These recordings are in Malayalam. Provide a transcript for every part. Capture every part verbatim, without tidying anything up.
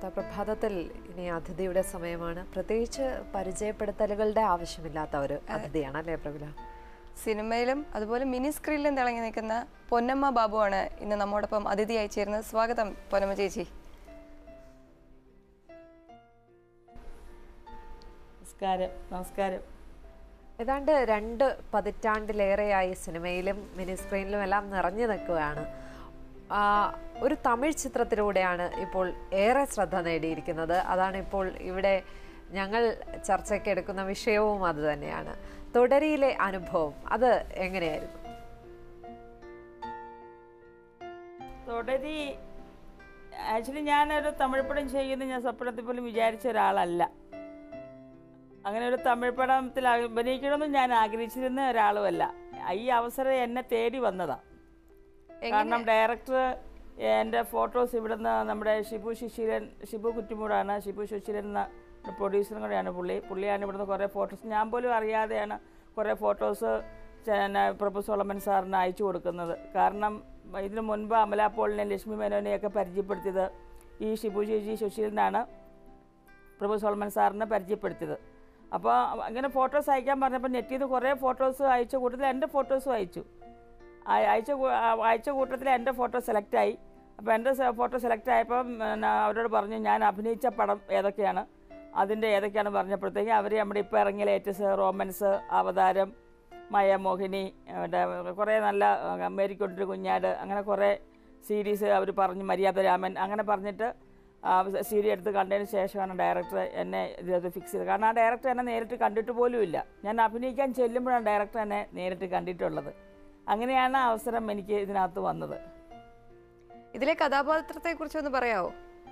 പ്രഭാതത്തിൽ ഇനി അതിഥിയുടെ സമയമാണ്. പ്രത്യേകിച്ച് പരിചയപ്പെടുത്തലുകളുടെ ആവശ്യമില്ലാത്ത ഒരു അതിഥിയാണ് അല്ലേ പ്രബില? സിനിമയിലും അതുപോലെ മിനി സ്ക്രീനിലും തിളങ്ങി നിൽക്കുന്ന പൊന്നമ്മ ബാബുവാണ് ഇന്ന് നമ്മോടൊപ്പം അതിഥിയായി ചേരുന്നത്. സ്വാഗതം പൊന്നമ്മ ചേച്ചി. നമസ്കാരം. നമസ്കാരം. ഏതാണ്ട് രണ്ട് പതിറ്റാണ്ടിലേറെയായി സിനിമയിലും മിനി സ്ക്രീനിലും എല്ലാം നിറഞ്ഞു നിൽക്കുകയാണ്. ഒരു തമിഴ് ചിത്രത്തിലൂടെയാണ് ഇപ്പോൾ ഏറെ ശ്രദ്ധ നേടിയിരിക്കുന്നത്. അതാണ് ഇപ്പോൾ ഇവിടെ ഞങ്ങൾ ചർച്ചയ്ക്ക് എടുക്കുന്ന വിഷയവും അത് തന്നെയാണ്. തൊഡരിയിലെ അനുഭവം അത് എങ്ങനെയായിരുന്നു? തൊഡരി ആക്ച്വലി ഞാനൊരു തമിഴ് പടം ചെയ്യുന്നത് ഞാൻ സ്വപ്നത്തിൽ പോലും വിചാരിച്ച ഒരാളല്ല. അങ്ങനെ ഒരു തമിഴ് പടത്തിൽ അഭിനയിക്കണമെന്ന് ഞാൻ ആഗ്രഹിച്ചിരുന്ന ഒരാളുമല്ല. ഈ അവസരം എന്നെ തേടി വന്നതാണ്. കാരണം ഡയറക്ടർ എൻ്റെ ഫോട്ടോസ് ഇവിടുന്ന് നമ്മുടെ ഷിബു ശിശിരൻ ഷിബു കുറ്റിമൂടാണ് ഷിബു ശിശിരൻ എന്ന പ്രൊഡ്യൂസറും കൂടെയാണ് പുള്ളി പുള്ളിയാണ് ഇവിടുന്ന് കുറേ ഫോട്ടോസ് ഞാൻ പോലും അറിയാതെയാണ് കുറേ ഫോട്ടോസ് പ്രഭു സോളമൻ സാറിന് അയച്ചു കൊടുക്കുന്നത്. കാരണം ഇതിനു മുൻപ് അമല പോളിനെ ലക്ഷ്മി മേനോനെയൊക്കെ പരിചയപ്പെടുത്തിയത് ഈ ഷിബു ശിശി ശശീരനാണ് പ്രഭു സോളമൻ സാറിനെ പരിചയപ്പെടുത്തിയത്. അപ്പോൾ അങ്ങനെ ഫോട്ടോസ് അയക്കാൻ പറഞ്ഞപ്പോൾ നെറ്റിൽ നിന്ന് കുറേ ഫോട്ടോസ് അയച്ച കൂട്ടത്തിൽ എൻ്റെ ഫോട്ടോസും അയച്ചു അയച്ച അയച്ച കൂട്ടത്തിൽ എൻ്റെ ഫോട്ടോ സെലക്റ്റായി. അപ്പോൾ എൻ്റെ ഫോട്ടോ സെലക്ട് ആയപ്പം അവരോട് പറഞ്ഞു ഞാൻ അഭിനയിച്ച പടം ഏതൊക്കെയാണ് അതിൻ്റെ ഏതൊക്കെയാണ് പറഞ്ഞപ്പോഴത്തേക്കും അവർ നമ്മുടെ ഇപ്പോൾ ഇറങ്ങിയ ലേറ്റസ്റ്റ് റോമൻസ്, അവതാരം, മയമോഹിനി, കുറേ നല്ല മേരിക്കൊണ്ടൊരു കുഞ്ഞാട്, അങ്ങനെ കുറേ സീരീസ് അവർ പറഞ്ഞു, മര്യാദ രാമൻ, അങ്ങനെ പറഞ്ഞിട്ട് സീരി എടുത്ത് കണ്ടതിന് ശേഷമാണ് ഡയറക്ടർ എന്നെ ഇത് ഫിക്സ് ചെയ്തത്. കാരണം ആ ഡയറക്ടർ എന്നെ നേരിട്ട് കണ്ടിട്ട് പോലുമില്ല. ഞാൻ അഭിനയിക്കാൻ ചെല്ലുമ്പോഴാണ് ഡയറക്ടർ എന്നെ നേരിട്ട് കണ്ടിട്ടുള്ളത്. അങ്ങനെയാണ് അവസരം എനിക്ക് ഇതിനകത്ത് വന്നത്. ഇതിലെ കഥാപാത്രത്തെ കുറിച്ച് ഒന്ന് പറയാമോ?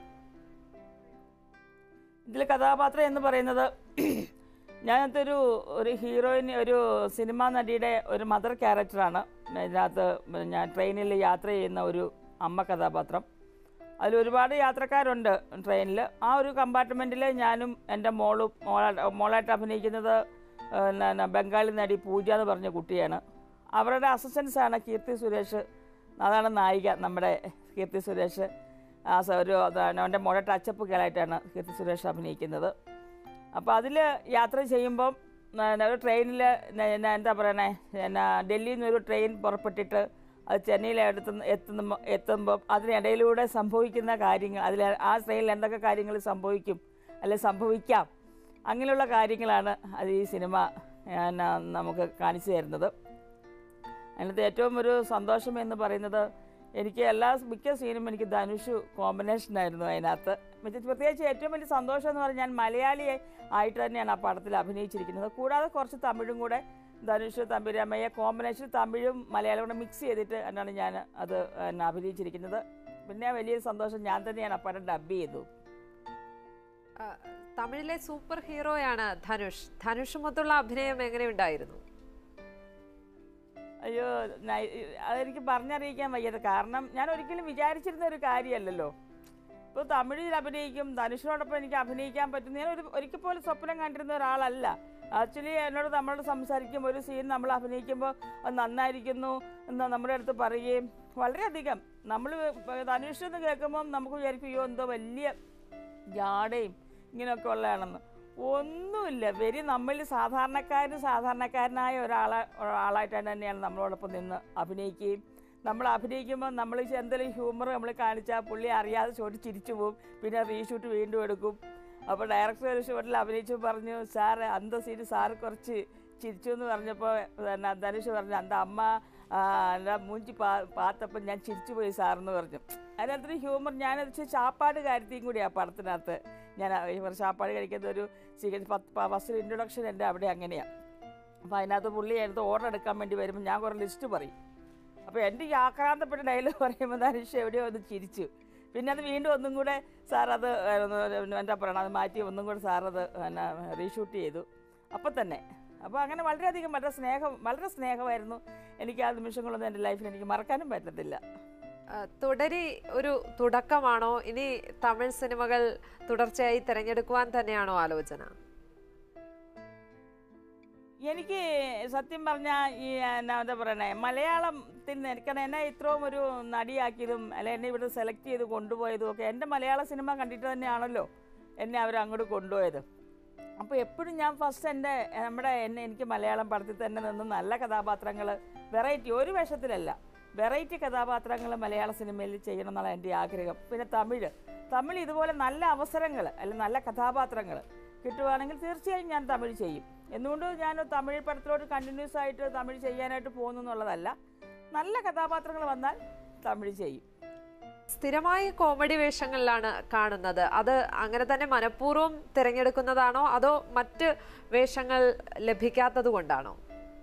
ഇതിലെ കഥാപാത്രം എന്ന് പറയുന്നത് ഞാനത്തൊരു ഒരു ഹീറോയിൻ, ഒരു സിനിമാ നടിയുടെ ഒരു മദർ ക്യാരക്ടറാണ്. ഇതിനകത്ത് ഞാൻ ട്രെയിനിൽ യാത്ര ചെയ്യുന്ന ഒരു അമ്മ കഥാപാത്രം. അതിലൊരുപാട് യാത്രക്കാരുണ്ട് ട്രെയിനിൽ. ആ ഒരു കമ്പാർട്ട്മെൻറ്റിൽ ഞാനും എൻ്റെ മോളും മോള മോളായിട്ട് അഭിനയിക്കുന്നത് ബംഗാളി നടി പൂജ എന്ന് പറഞ്ഞ കുട്ടിയാണ്. അവരുടെ അസിസ്റ്റൻസാണ് കീർത്തി സുരേഷ്. അതാണ് നായിക നമ്മുടെ കീർത്തി സുരേഷ്. ആ ഒരു അവൻ്റെ മോളെ ടച്ചപ്പ് കേളായിട്ടാണ് കീർത്തി സുരേഷ് അഭിനയിക്കുന്നത്. അപ്പോൾ അതിൽ യാത്ര ചെയ്യുമ്പം ഒരു ട്രെയിനിൽ എന്താ പറയണേ, എന്നാ ഡൽഹിയിൽ നിന്നൊരു ട്രെയിൻ പുറപ്പെട്ടിട്ട് അത് ചെന്നൈയിൽ എടുത്ത് എത്തുന്ന എത്തുമ്പം അതിനിടയിലൂടെ സംഭവിക്കുന്ന കാര്യങ്ങൾ, അതിൽ ആ ട്രെയിനിൽ എന്തൊക്കെ കാര്യങ്ങൾ സംഭവിക്കും അല്ലെ സംഭവിക്കാം, അങ്ങനെയുള്ള കാര്യങ്ങളാണ് അത് ഈ സിനിമ നമുക്ക് കാണിച്ചു തരുന്നത്. അതിനകത്ത് ഏറ്റവും ഒരു സന്തോഷം എന്ന് പറയുന്നത് എനിക്ക് എല്ലാ മിക്ക സീനും എനിക്ക് ധനുഷ് കോമ്പിനേഷനായിരുന്നു അതിനകത്ത്. പ്രത്യേകിച്ച് ഏറ്റവും വലിയ സന്തോഷം എന്ന് പറഞ്ഞാൽ ഞാൻ മലയാളി ആയിട്ട് തന്നെയാണ് ആ പടത്തിൽ അഭിനയിച്ചിരിക്കുന്നത്. കൂടാതെ കുറച്ച് തമിഴും കൂടെ ധനുഷ് തമ്പുരാമയ്യ കോമ്പിനേഷൻ തമിഴും മലയാളം കൂടെ മിക്സ് ചെയ്തിട്ട് എന്നാണ് ഞാൻ അത് അഭിനയിച്ചിരിക്കുന്നത്. പിന്നെ വലിയൊരു സന്തോഷം ഞാൻ തന്നെയാണ് ആ പടം ഡബ് ചെയ്തു. തമിഴിലെ സൂപ്പർ ഹീറോയാണ് ധനുഷ്. ധനുഷുമൊത്തുള്ള അഭിനയം എങ്ങനെയുണ്ടായിരുന്നു? അയ്യോ, അതെനിക്ക് പറഞ്ഞറിയിക്കാൻ വയ്യത്. കാരണം ഞാൻ ഒരിക്കലും വിചാരിച്ചിരുന്ന ഒരു കാര്യമല്ലല്ലോ. ഇപ്പോൾ തമിഴിൽ അഭിനയിക്കും, ധനുഷിനോടൊപ്പം എനിക്ക് അഭിനയിക്കാൻ പറ്റും, ഞാൻ ഒരു ഒരിക്കൽ പോലും സ്വപ്നം കണ്ടിരുന്ന ഒരാളല്ല. ആക്ച്വലി എന്നോട് നമ്മളോട് സംസാരിക്കുമ്പോൾ ഒരു സീൻ നമ്മൾ അഭിനയിക്കുമ്പോൾ അത് നന്നായിരിക്കുന്നു എന്ന് നമ്മുടെ അടുത്ത് പറയുകയും വളരെയധികം നമ്മൾ ധനുഷ് എന്ന് കേൾക്കുമ്പം നമുക്ക് വിചാരിക്കും അയ്യോ എന്തോ വലിയ ജാടയും ഇങ്ങനെയൊക്കെ ഉള്ളതാണെന്ന്. ഒന്നുമില്ല, വെരി നമ്മിൽ സാധാരണക്കാരന് സാധാരണക്കാരനായ ഒരാളെ ഒരാളായിട്ട് തന്നെയാണ് നമ്മളോടൊപ്പം നിന്ന് അഭിനയിക്കുകയും നമ്മൾ അഭിനയിക്കുമ്പോൾ നമ്മൾ എന്തെങ്കിലും ഹ്യൂമർ നമ്മൾ കാണിച്ചാൽ പുള്ളി അറിയാതെ ചോട്ട് ചിരിച്ചു പോകും. പിന്നെ റീഷൂട്ട് വീണ്ടും എടുക്കും. അപ്പോൾ ഡയറക്ടർ ഒരു ഷോട്ടിൽ അഭിനയിച്ചു പറഞ്ഞു, സാർ അന്ത സീറ്റ് സാറ് കുറച്ച് ചിരിച്ചു എന്ന് പറഞ്ഞപ്പോൾ ധനുഷ് പറഞ്ഞു എൻ്റെ അമ്മ എൻ്റെ മൂഞ്ചി പാ പാത്തപ്പം ഞാൻ ചിരിച്ചു പോയി സാറെന്ന് പറഞ്ഞു. അതിനകത്തൊരു ഹ്യൂമർ ഞാനത് ചാപ്പാട് കാര്യത്തെയും കൂടി ആ പടത്തിനകത്ത് ഞാൻ ചാപ്പാട് കഴിക്കുന്ന ഒരു സീക്വൻസ് ഫസ്റ്റ് ഇൻട്രൊഡക്ഷൻ എൻ്റെ അവിടെ അങ്ങനെയാണ്. അപ്പോൾ അതിനകത്ത് പുള്ളി എടുത്ത് ഓർഡർ എടുക്കാൻ വേണ്ടി വരുമ്പോൾ ഞാൻ കുറേ ലിസ്റ്റ് പറയും. അപ്പോൾ എൻ്റെ ഈ ആക്രാന്തപ്പെട്ട ഡയലോഗ് പറയുമ്പോൾ ധനുഷ് എവിടെയോ ഒന്ന് ചിരിച്ചു. പിന്നെ അത് വീണ്ടും ഒന്നും കൂടെ സാറത് എന്താ പറയണം അത് മാറ്റി ഒന്നും കൂടെ സാറത് പിന്നെ റീഷൂട്ട് ചെയ്തു അപ്പം തന്നെ. അപ്പോൾ അങ്ങനെ വളരെയധികം വളരെ സ്നേഹം വളരെ സ്നേഹമായിരുന്നു എനിക്ക്. ആ നിമിഷങ്ങളൊന്നും എൻ്റെ ലൈഫിൽ എനിക്ക് മറക്കാനും പറ്റത്തില്ല. തുടരി ഒരു തുടക്കമാണോ? ഇനി തമിഴ് സിനിമകൾ തുടർച്ചയായി തിരഞ്ഞെടുക്കുവാൻ തന്നെയാണോ ആലോചന? എനിക്ക് സത്യം പറഞ്ഞാൽ ഈ എന്നാ എന്താ പറയണേ, മലയാളത്തിൽ നിൽക്കണം എന്നെ ഇത്രയും ഒരു നടിയാക്കിയതും അല്ലെ എന്നെ ഇവിടെ സെലക്ട് ചെയ്ത് കൊണ്ടുപോയതും ഒക്കെ എൻ്റെ മലയാള സിനിമ കണ്ടിട്ട് തന്നെയാണല്ലോ എന്നെ അവർ അങ്ങോട്ട് കൊണ്ടുപോയത്. അപ്പോൾ എപ്പോഴും ഞാൻ ഫസ്റ്റ് എൻ്റെ നമ്മുടെ എന്നെ എനിക്ക് മലയാളം പടത്തിൽ തന്നെ നിന്ന് നല്ല കഥാപാത്രങ്ങൾ, വെറൈറ്റി, ഒരു വേഷത്തിലല്ല, വെറൈറ്റി കഥാപാത്രങ്ങൾ മലയാള സിനിമയിൽ ചെയ്യണം എന്നുള്ള എൻ്റെ ആഗ്രഹം. പിന്നെ തമിഴ് തമിഴ് ഇതുപോലെ നല്ല അവസരങ്ങൾ അല്ലെങ്കിൽ നല്ല കഥാപാത്രങ്ങൾ കിട്ടുവാണെങ്കിൽ തീർച്ചയായും ഞാൻ തമിഴ് ചെയ്യും. എന്തുകൊണ്ട് ഞാൻ തമിഴ് പടത്തിലോട്ട് കണ്ടിന്യൂസ് ആയിട്ട് തമിഴ് ചെയ്യാനായിട്ട് പോകുന്നു എന്നുള്ളതല്ല, നല്ല കഥാപാത്രങ്ങൾ വന്നാൽ തമിഴ് ചെയ്യും. സ്ഥിരമായി കോമഡി വേഷങ്ങളിലാണ് കാണുന്നത്. അത് അങ്ങനെ തന്നെ മനഃപൂർവ്വം തിരഞ്ഞെടുക്കുന്നതാണോ അതോ മറ്റ് വേഷങ്ങൾ ലഭിക്കാത്തത് കൊണ്ടാണോ?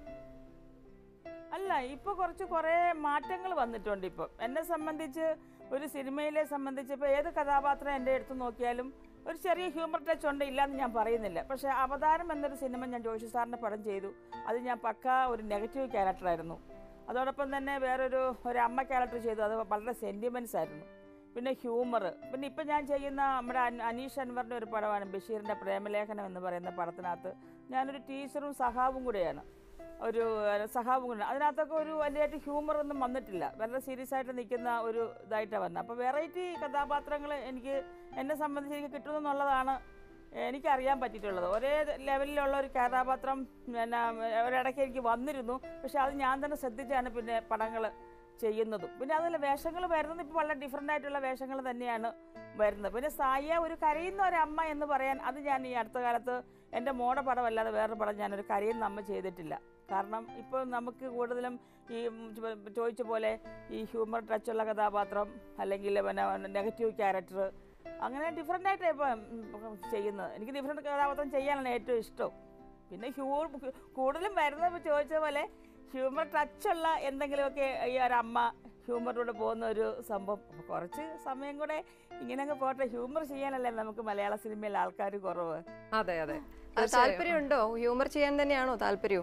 അല്ല, ഇപ്പോൾ കുറച്ച് കുറേ മാറ്റങ്ങൾ വന്നിട്ടുണ്ട്. ഇപ്പം എന്നെ സംബന്ധിച്ച് ഒരു സിനിമയിലെ സംബന്ധിച്ച് ഇപ്പോൾ ഏത് കഥാപാത്രം എൻ്റെ അടുത്ത് നോക്കിയാലും ഒരു ചെറിയ ഹ്യൂമർ ടച്ച് ഉണ്ട്, ഇല്ലയെന്ന് ഞാൻ പറയുന്നില്ല. പക്ഷേ അവതാരം എന്നൊരു സിനിമ ഞാൻ ജോഷി സാറിൻ്റെ പടം ചെയ്തു. അത് ഞാൻ പക്ക ഒരു നെഗറ്റീവ് ക്യാരക്ടറായിരുന്നു. അതോടൊപ്പം തന്നെ വേറൊരു ഒരു അമ്മ ക്യാരക്ടർ ചെയ്തു, അത് വളരെ സെൻറ്റിമെൻറ്റ്സ് ആയിരുന്നു. പിന്നെ ഹ്യൂമർ, പിന്നെ ഇപ്പം ഞാൻ ചെയ്യുന്ന നമ്മുടെ അനീഷ് അൻവറിൻ്റെ ഒരു പടമാണ് ബഷീറിൻ്റെ പ്രേമലേഖനം എന്ന് പറയുന്ന പടത്തിനകത്ത് ഞാനൊരു ടീച്ചറും സഹാവും കൂടെയാണ്, ഒരു സഹാവും കൂടെ. അതിനകത്തൊക്കെ ഒരു വലിയായിട്ട് ഹ്യൂമറൊന്നും വന്നിട്ടില്ല, വളരെ സീരിയസ് ആയിട്ട് നിൽക്കുന്ന ഒരു ഇതായിട്ടാണ് വന്നത്. അപ്പോൾ വെറൈറ്റി കഥാപാത്രങ്ങൾ എനിക്ക് എന്നെ സംബന്ധിച്ച് എനിക്ക് കിട്ടുമെന്നുള്ളതാണ് എനിക്കറിയാൻ പറ്റിയിട്ടുള്ളത്. ഒരേ ലെവലിലുള്ള ഒരു കഥാപാത്രം പിന്നെ ഒരിടയ്ക്ക് എനിക്ക് വന്നിരുന്നു, പക്ഷെ അത് ഞാൻ തന്നെ ശ്രദ്ധിച്ചാണ് പിന്നെ പടങ്ങൾ ചെയ്യുന്നതും. പിന്നെ അതിൽ വേഷങ്ങൾ വരുന്നത് ഇപ്പോൾ വളരെ ഡിഫറെൻ്റ് ആയിട്ടുള്ള വേഷങ്ങൾ തന്നെയാണ് വരുന്നത്. പിന്നെ സായ ഒരു കരയുന്ന ഒരമ്മ എന്ന് പറയാൻ അത് ഞാൻ ഈ അടുത്ത കാലത്ത് എൻ്റെ മോടെ പടമല്ലാതെ വേറൊരു പടം ഞാനൊരു കരയുന്ന അമ്മ ചെയ്തിട്ടില്ല. കാരണം ഇപ്പോൾ നമുക്ക് കൂടുതലും ഈ ചോദിച്ച പോലെ ഈ ഹ്യൂമർ ടച്ചുള്ള കഥാപാത്രം അല്ലെങ്കിൽ പിന്നെ നെഗറ്റീവ് ക്യാരക്ടർ അങ്ങനെ ഡിഫറെൻ്റ് ആയിട്ട് ഇപ്പം ചെയ്യുന്നത്. എനിക്ക് ഡിഫറെൻറ്റ് കഥാപാത്രം ചെയ്യാനാണ് ഏറ്റവും ഇഷ്ടം. പിന്നെ ഹ്യൂ കൂടുതലും വരുന്നത് ചോദിച്ച പോലെ ഹ്യൂമർ ടച്ചുള്ള എന്തെങ്കിലുമൊക്കെ ഈ ഒരമ്മ ഹ്യൂമറിലൂടെ പോകുന്ന ഒരു സംഭവം. കുറച്ച് സമയം കൂടെ ഇങ്ങനെയൊക്കെ പോട്ടെ, ഹ്യൂമർ ചെയ്യാനല്ലേ നമുക്ക് മലയാള സിനിമയിൽ ആൾക്കാർ കുറവ്. അതെ അതെ. താല്പര്യമുണ്ടോ? ഹ്യൂമർ ചെയ്യാൻ തന്നെയാണോ താല്പര്യം?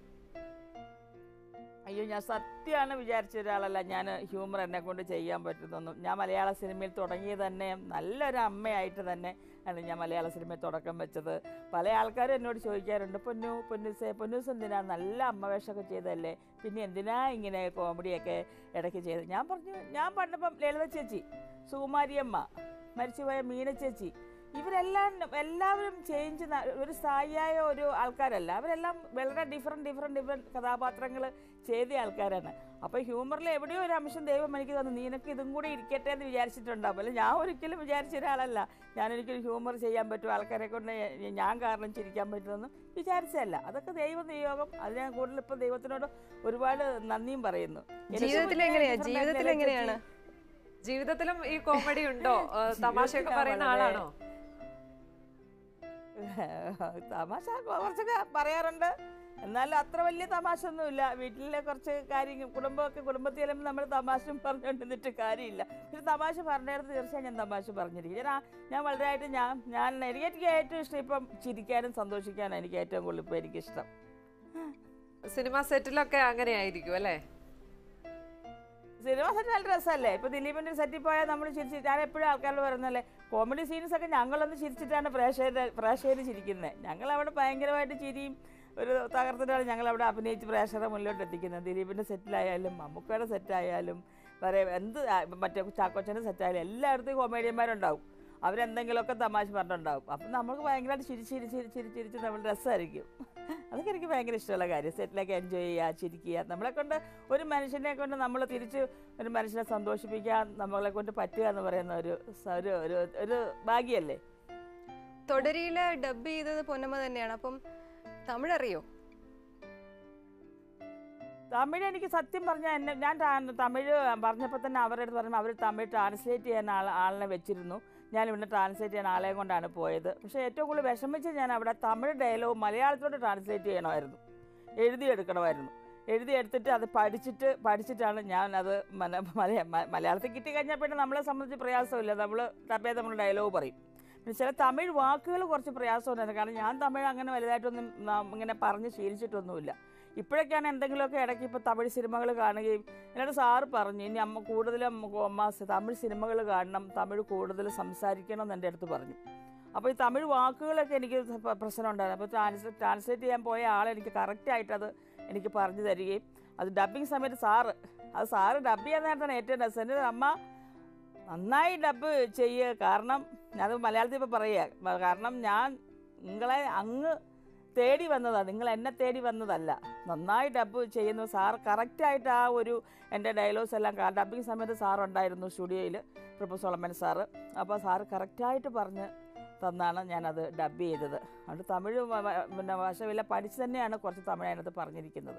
അയ്യോ, ഞാൻ സത്യമാണ് വിചാരിച്ച ഒരാളല്ല ഞാൻ ഹ്യൂമർ എന്നെ കൊണ്ട് ചെയ്യാൻ പറ്റുന്നൊന്നും. ഞാൻ മലയാള സിനിമയിൽ തുടങ്ങിയത് തന്നെ നല്ലൊരു അമ്മയായിട്ട് തന്നെ ആണ് ഞാൻ മലയാള സിനിമയിൽ തുടക്കം വെച്ചത്. പല ആൾക്കാരും എന്നോട് ചോദിക്കാറുണ്ട്, പൊന്നു പൊന്നൂസേ പൊന്നൂസ് എന്തിനാ നല്ല അമ്മ വേഷമൊക്കെ ചെയ്തതല്ലേ, പിന്നെ എന്തിനാ ഇങ്ങനെ കോമഡിയൊക്കെ ഇടയ്ക്ക് ചെയ്ത്? ഞാൻ പറഞ്ഞു, ഞാൻ പണ്ടപ്പം ലളിത ചേച്ചി, സുകുമാരിയമ്മ, മരിച്ചുപോയ മീന ചേച്ചി, ഇവരെല്ലാം എല്ലാവരും ചേഞ്ച് ഒരു സ്ഥായിയായ ഒരു ആൾക്കാരല്ല, അവരെല്ലാം വളരെ ഡിഫറെൻറ്റ് ഡിഫറെൻറ്റ് ഡിഫറെൻറ്റ് കഥാപാത്രങ്ങൾ ചെയ്ത ആൾക്കാരാണ്. അപ്പോൾ ഹ്യൂമറിൽ എവിടെയോ ഒരു അംശം ദൈവം എനിക്ക് തന്നു, നിനക്ക് ഇതും കൂടി ഇരിക്കട്ടെ എന്ന് വിചാരിച്ചിട്ടുണ്ടാവും. അല്ല, ഞാൻ ഒരിക്കലും വിചാരിച്ച ഒരാളല്ല ഞാനൊരിക്കലും ഹ്യൂമർ ചെയ്യാൻ പറ്റും, ആൾക്കാരെ കൊണ്ട് ഞാൻ കാരണം ചിരിക്കാൻ പറ്റുമെന്ന് വിചാരിച്ചതല്ല. അതൊക്കെ ദൈവ നിയോഗം. അത് ഞാൻ കൂടുതൽ ഇപ്പം ദൈവത്തിനോട് ഒരുപാട് നന്ദിയും പറയുന്നു. ജീവിതത്തിൽ എങ്ങനെയാണ് ജീവിതത്തിൽ എങ്ങനെയാണ് ജീവിതത്തിലും ഈ കോമഡി ഉണ്ടോ? തമാശയൊക്കെ പറയുന്ന ആളാണോ? തമാശ കുറച്ചൊക്കെ പറയാറുണ്ട്, എന്നാലും അത്ര വലിയ തമാശ ഒന്നുമില്ല. വീട്ടിലെ കുറച്ച് കാര്യങ്ങൾ കുടുംബമൊക്കെ കുടുംബത്തിൽ ചെല്ലുമ്പോൾ നമ്മൾ തമാശ പറഞ്ഞുകൊണ്ടിരുന്നിട്ട് കാര്യമില്ല. പക്ഷെ തമാശ പറഞ്ഞിടത്ത് തീർച്ചയായും ഞാൻ തമാശ പറഞ്ഞിരിക്കും. ഞാൻ ഞാൻ വളരെയായിട്ട് ഞാൻ ഞാൻ എനിക്ക് ഏറ്റവും ഇഷ്ടം ഇപ്പം ചിരിക്കാനും സന്തോഷിക്കാനും എനിക്ക് ഏറ്റവും കൂടുതൽ ഇപ്പം എനിക്കിഷ്ടം. സിനിമ സെറ്റിലൊക്കെ അങ്ങനെ ആയിരിക്കും അല്ലേ? സിനിമ സെറ്റ് നല്ല രസമല്ലേ? ഇപ്പോൾ ദിലീപിൻ്റെ സെറ്റിൽ പോയാൽ നമ്മൾ ചിരിച്ച്, ഞാൻ എപ്പോഴും ആൾക്കാരോട് പറയുന്നല്ലേ, കോമഡി സീൻസൊക്കെ ഞങ്ങളൊന്ന് ചിരിച്ചിട്ടാണ് പ്രേക്ഷകർ പ്രേക്ഷകർ ചിരിക്കുന്നത്. ഞങ്ങളവിടെ ഭയങ്കരമായിട്ട് ചിരിയും ഒരു തകർത്തിട്ടാണ് ഞങ്ങളവിടെ അഭിനയിച്ച് പ്രേക്ഷകരെ മുന്നിലോട്ട് എത്തിക്കുന്നത്. ദിലീപിൻ്റെ സെറ്റിലായാലും മമ്മൂക്കയുടെ സെറ്റായാലും പറയാം എന്ത് മറ്റേ ചാക്കോച്ചൻ്റെ സെറ്റായാലും എല്ലായിടത്തും കോമേഡിയന്മാരുണ്ടാവും. അവരെന്തെങ്കിലുമൊക്കെ തമാശ പറഞ്ഞിട്ടുണ്ടാവും. അപ്പം നമുക്ക് ഭയങ്കരമായിട്ട് ചിരിച്ച് ചിരിച്ച് ചിരിച്ച് ചിരിച്ച് ചിരിച്ച് നമ്മൾ രസമായിരിക്കും. അതൊക്കെ എനിക്ക് ഭയങ്കര ഇഷ്ടമുള്ള കാര്യം. സെറ്റിലൊക്കെ എൻജോയ് ചെയ്യുക, ചിരിക്കുക. നമ്മളെ കൊണ്ട് ഒരു മനുഷ്യനെ കൊണ്ട് നമ്മൾ തിരിച്ച് ഒരു മനുഷ്യനെ സന്തോഷിപ്പിക്കാൻ നമ്മളെ കൊണ്ട് പറ്റുക എന്ന് പറയുന്ന ഒരു ഒരു ഒരു ഭാഗ്യമല്ലേ. തൊടരിയിലെ ഡബ് ചെയ്തത് പൊന്നമ്മ തന്നെയാണ്. അപ്പം തമിഴ് അറിയോ? തമിഴ് എനിക്ക് സത്യം പറഞ്ഞാൽ എന്നെ ഞാൻ തമിഴ് പറഞ്ഞപ്പോൾ തന്നെ അവരുടെ അടുത്ത് പറയുമ്പോൾ അവർ തമിഴ് ട്രാൻസ്ലേറ്റ് ചെയ്യാൻ ആൾ ആളിനെ വെച്ചിരുന്നു. ഞാൻ ഇവിടെ ട്രാൻസ്ലേറ്റ് ചെയ്യാൻ ആളെ കൊണ്ടാണ് പോയത്. പക്ഷേ ഏറ്റവും കൂടുതൽ വിഷമിച്ച് ഞാൻ അവിടെ തമിഴ് ഡയലോഗ് മലയാളത്തിലോട്ട് ട്രാൻസ്ലേറ്റ് ചെയ്യണമായിരുന്നു, എഴുതിയെടുക്കണമായിരുന്നു. എഴുതിയെടുത്തിട്ട് അത് പഠിച്ചിട്ട് പഠിച്ചിട്ടാണ് ഞാൻ അത് മല മലയാളത്തിൽ കിട്ടിക്കഴിഞ്ഞാൽ പിന്നെ നമ്മളെ സംബന്ധിച്ച് പ്രയാസമില്ല, നമ്മൾ തപ്പേ നമ്മൾ ഡയലോഗ് പറയും. പിന്നെ ചില തമിഴ് വാക്കുകൾ കുറച്ച് പ്രയാസമുണ്ടായിരുന്നു, കാരണം ഞാൻ തമിഴ് അങ്ങനെ വലുതായിട്ടൊന്നും ഇങ്ങനെ പറഞ്ഞ് ശീലിച്ചിട്ടൊന്നുമില്ല. ഇപ്പോഴൊക്കെയാണ് എന്തെങ്കിലുമൊക്കെ ഇടയ്ക്ക് ഇപ്പോൾ തമിഴ് സിനിമകൾ കാണുകയും എന്നോട് സാറ് പറഞ്ഞു, ഇനി അമ്മ കൂടുതലും അമ്മ തമിഴ് സിനിമകൾ കാണണം, തമിഴ് കൂടുതൽ സംസാരിക്കണം എന്ന് എൻ്റെ അടുത്ത് പറഞ്ഞു. അപ്പോൾ ഈ തമിഴ് വാക്കുകളൊക്കെ എനിക്ക് പ്രശ്നം ഉണ്ടായിരുന്നു. അപ്പോൾ ട്രാൻസ്ലേറ്റ് ട്രാൻസ്ലേറ്റ് ചെയ്യാൻ പോയ ആളെനിക്ക് കറക്റ്റായിട്ടത് എനിക്ക് പറഞ്ഞു തരികയും അത് ഡബ്ബിങ് സമയത്ത് സാറ് അത് സാറ് ഡബ് ചെയ്യാൻ നേരത്താണ് ഏറ്റവും രസം. എൻ്റെ അമ്മ നന്നായി ഡബ് ചെയ്യുക, കാരണം ഞാനത് മലയാളത്തിൽ ഇപ്പോൾ പറയുക, കാരണം ഞാൻ നിങ്ങളെ അങ്ങ് തേടി വന്നതാണ്, നിങ്ങൾ എന്നെ തേടി വന്നതല്ല. നന്നായി ഡബ് ചെയ്യുന്നു സാർ, കറക്റ്റായിട്ട് ആ ഒരു എൻ്റെ ഡയലോഗ്സ് എല്ലാം ഡബ്ബിങ് സമയത്ത് സാറുണ്ടായിരുന്നു സ്റ്റുഡിയോയിൽ, പ്രൊഫസർ സോളമൻ സാറ്. അപ്പോൾ സാറ് കറക്റ്റായിട്ട് പറഞ്ഞ് തന്നാണ് ഞാനത് ഡബ് ചെയ്തത്. അതുകൊണ്ട് തമിഴ് പിന്നെ ഭാഷ പഠിച്ച് തന്നെയാണ് കുറച്ച് തമിഴ് അതിനകത്ത് പറഞ്ഞിരിക്കുന്നത്.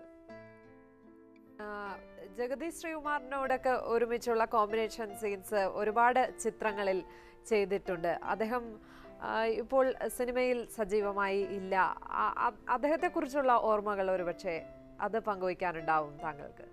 ജഗദീഷ് ശ്രീകുമാറിനോടൊക്കെ ഒരുമിച്ചുള്ള കോമ്പിനേഷൻ സീൻസ് ഒരുപാട് ചിത്രങ്ങളിൽ ചെയ്തിട്ടുണ്ട്. അദ്ദേഹം ഇപ്പോൾ സിനിമയിൽ സജീവമായി ഇല്ല. അദ്ദേഹത്തെക്കുറിച്ചുള്ള ഓർമ്മകൾ ഒരുപക്ഷെ അത് പങ്കുവയ്ക്കാനുണ്ടാവും താങ്കൾക്ക്.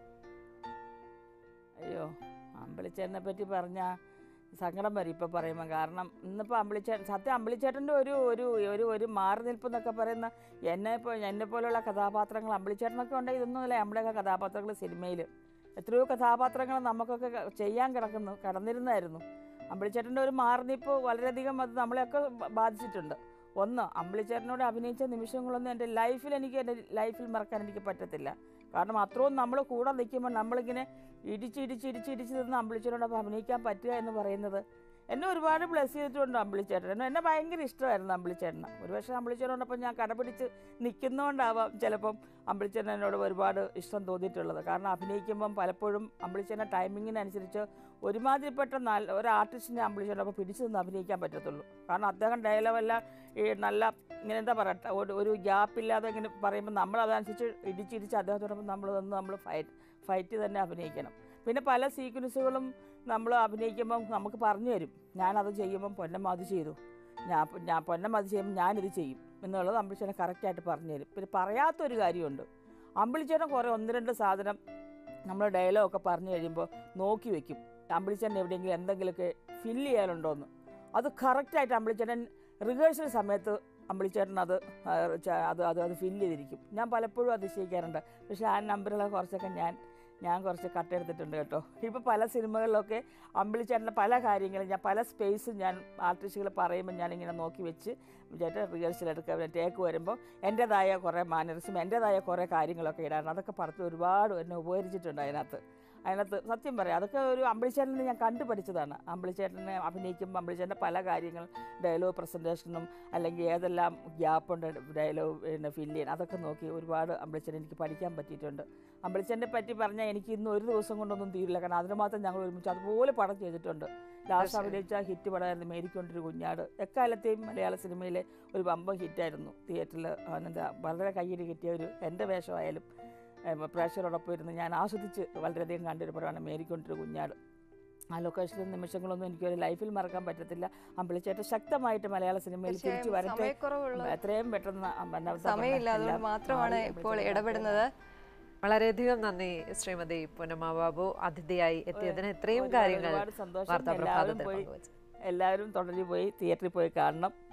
അയ്യോ, അമ്പിളിച്ചേട്ടനെ പറ്റി പറഞ്ഞാൽ സങ്കടം വരും ഇപ്പോൾ പറയുമ്പോൾ. കാരണം ഇന്നിപ്പോൾ അമ്പിളിച്ചേട്ടൻ സത്യം അമ്പിളിച്ചേട്ടൻ്റെ ഒരു ഒരു ഒരു ഒരു മാറി നിൽപ്പെന്നൊക്കെ പറയുന്ന എന്നെ ഇപ്പോൾ എന്നെ പോലെയുള്ള കഥാപാത്രങ്ങൾ അമ്പിളിച്ചേട്ടനൊക്കെ ഉണ്ടെങ്കിൽ ഇതൊന്നുമല്ല നമ്മുടെയൊക്കെ കഥാപാത്രങ്ങൾ സിനിമയിൽ എത്രയോ കഥാപാത്രങ്ങൾ നമുക്കൊക്കെ ചെയ്യാൻ കിടക്കുന്നു കിടന്നിരുന്നായിരുന്നു. അമ്പിളിച്ചേട്ടൻ്റെ ഒരു മാറി നിൽപ്പ് വളരെയധികം അത് നമ്മളെയൊക്കെ ബാധിച്ചിട്ടുണ്ട്. ഒന്ന്, അമ്പിളിച്ചേട്ടനോട് അഭിനയിച്ച നിമിഷങ്ങളൊന്നും എൻ്റെ ലൈഫിൽ എനിക്ക് എൻ്റെ ലൈഫിൽ മറക്കാൻ എനിക്ക് പറ്റത്തില്ല. കാരണം അത്രയും നമ്മൾ കൂടെ നിൽക്കുമ്പോൾ നമ്മളിങ്ങനെ ഇടിച്ചിടിച്ച് ഇടിച്ചിടിച്ച് നിന്ന് അമ്പിളിച്ചേട്ടനോടൊപ്പം അഭിനയിക്കാൻ പറ്റുക എന്ന് പറയുന്നത് എന്നെ ഒരുപാട് ബ്ലെസ് ചെയ്തിട്ടുണ്ട് അമ്പിളിച്ചേട്ടൻ. എന്നെ ഭയങ്കര ഇഷ്ടമായിരുന്നു അമ്പിളിച്ചേട്ടന്. ഒരുപക്ഷെ അമ്പിളിച്ചേട്ടനോടൊപ്പം ഞാൻ കടപിടിച്ച് നിൽക്കുന്നതുകൊണ്ടാവാം ചിലപ്പം അമ്പിളിച്ചേട്ടൻ എന്നോട് ഒരുപാട് ഇഷ്ടം തോന്നിയിട്ടുള്ളത്. കാരണം അഭിനയിക്കുമ്പം പലപ്പോഴും അമ്പിളിച്ചേട്ടൻ്റെ ടൈമിങ്ങിനനുസരിച്ച് ഒരുമാതിരിപ്പെട്ട നല്ല ഒരു ആർട്ടിസ്റ്റിനെ അമ്പിളിച്ചേട്ടനൊപ്പം പിടിച്ചു നിന്ന് അഭിനയിക്കാൻ പറ്റത്തുള്ളൂ. കാരണം അദ്ദേഹം ഡയലോഗെല്ലാം ഈ നല്ല ഇങ്ങനെ എന്താ പറയുക ഒരു ഒരു ഗ്യാപ്പില്ലാതെ ഇങ്ങനെ പറയുമ്പോൾ നമ്മൾ അതനുസരിച്ച് ഇടിച്ചിടിച്ച് അദ്ദേഹത്തോടൊപ്പം നമ്മൾ നിന്ന് നമ്മൾ ഫൈറ്റ് ഫൈറ്റ് തന്നെ അഭിനയിക്കണം. പിന്നെ പല സീക്വൻസുകളും നമ്മൾ അഭിനയിക്കുമ്പം നമുക്ക് പറഞ്ഞു തരും, ഞാനത് ചെയ്യുമ്പം പൊന്നമ്മ അത് ചെയ്തു, ഞാൻ ഞാൻ പൊന്നമ്മ അത് ചെയ്യുമ്പോൾ ഞാനിത് ചെയ്യും എന്നുള്ളത് അമ്പിളിച്ചേട്ടൻ കറക്റ്റായിട്ട് പറഞ്ഞു തരും. പിന്നെ പറയാത്തൊരു കാര്യമുണ്ട്, അമ്പിളിച്ചേട്ടൻ കുറേ ഒന്ന് രണ്ട് സാധനം നമ്മൾ ഡയലോഗൊക്കെ പറഞ്ഞു കഴിയുമ്പോൾ നോക്കി വയ്ക്കും അമ്പിളിച്ചേട്ടൻ എവിടെയെങ്കിലും എന്തെങ്കിലുമൊക്കെ ഫില്ല് ചെയ്യാനുണ്ടോയെന്ന്. അത് കറക്റ്റായിട്ട് അമ്പിളിച്ചേട്ടൻ റിഹേഴ്സൽ സമയത്ത് അമ്പിളിച്ചേട്ടൻ അത് അത് അത് അത് ഫില്ല് ചെയ്തിരിക്കും. ഞാൻ പലപ്പോഴും അതിശയിക്കാറുണ്ട്. പക്ഷേ ആ നമ്പറുകളൊക്കെ കുറച്ചൊക്കെ ഞാൻ ഞാൻ കുറച്ച് കട്ടെടുത്തിട്ടുണ്ട് കേട്ടോ. ഇപ്പോൾ പല സിനിമകളിലൊക്കെ അമ്പിളിച്ചേട്ടൻ്റെ പല കാര്യങ്ങളും ഞാൻ പല സ്പേസും ഞാൻ ആർട്ടിസ്റ്റുകൾ പറയുമ്പോൾ ഞാനിങ്ങനെ നോക്കി വെച്ച് ചേട്ടൻ റിഹേഴ്സൽ എടുക്കുക ടേക്ക് വരുമ്പോൾ എൻ്റേതായ കുറേ മാനറിസം എൻ്റേതായ കുറേ കാര്യങ്ങളൊക്കെ ഇടാറുണ്ട്. അതൊക്കെ പറഞ്ഞ് ഒരുപാട് എന്നെ ഉപകരിച്ചിട്ടുണ്ട് അതിനകത്ത്. അതിനകത്ത് സത്യം പറയാം അതൊക്കെ ഒരു അമ്പിളിച്ചേട്ടനെ ഞാൻ കണ്ടു പഠിച്ചതാണ്. അമ്പിളിച്ചേട്ടനെ അഭിനയിക്കുമ്പോൾ അമ്പിളിച്ചേട്ടൻ്റെ പല കാര്യങ്ങൾ ഡയലോഗ് പ്രസൻറ്റേഷനും അല്ലെങ്കിൽ ഏതെല്ലാം ഗ്യാപ്പുണ്ട് ഡയലോഗ് പിന്നെ ഫില്ല് ചെയ്യാൻ അതൊക്കെ നോക്കി ഒരുപാട് അമ്പിളിച്ചേട്ടൻ എനിക്ക് പഠിക്കാൻ പറ്റിയിട്ടുണ്ട്. അമ്പിളിച്ചേട്ടനെ പറ്റി പറഞ്ഞാൽ എനിക്ക് ഇന്ന് ഒരു ദിവസം കൊണ്ടൊന്നും തീരില്ല. കാരണം അതിന് മാത്രം ഞങ്ങൾ ഒരുമിച്ച് അതുപോലെ പടം ചെയ്തിട്ടുണ്ട്. ലാസ്റ്റ് അഭിനയിച്ച ഹിറ്റ് പടമായിരുന്നു മേരിക്കൊണ്ടൊരു കുഞ്ഞാട്. എക്കാലത്തെയും മലയാള സിനിമയിലെ ഒരു വമ്പൻ ഹിറ്റായിരുന്നു. തിയേറ്ററിൽ എന്താ വളരെ കയ്യിൽ കിട്ടിയ ഒരു എൻ്റെ വേഷമായാലും പ്രേക്ഷകരോടൊപ്പം ഇരുന്ന് ഞാൻ ആസ്വദിച്ച് വളരെയധികം കണ്ടൊരു പടമാണ് മേരിക്കൊണ്ടൊരു കുഞ്ഞാട്. ആ ലൊക്കേഷനിലെ നിമിഷങ്ങളൊന്നും എനിക്കൊരു ലൈഫിൽ മറക്കാൻ പറ്റത്തില്ല. അമ്പിളിച്ചേട്ടൻ ശക്തമായിട്ട് മലയാള സിനിമയിൽ തിരിച്ചു വരട്ടെ, എത്രയും പെട്ടെന്ന് സമയമില്ലാതെ മാത്രമാണ് ഇപ്പോൾ ഇടപെടുന്നത്. വളരെയധികം നന്ദി ശ്രീമതി പൊന്നമ്മ ബാബു അതിഥിയായി എത്തിയതിന് ഇത്രയും കാര്യങ്ങൾ സന്തോഷം. എല്ലാവരും പോയി എല്ലാവരും തുടങ്ങി പോയി തിയേറ്ററിൽ പോയി കാണണം.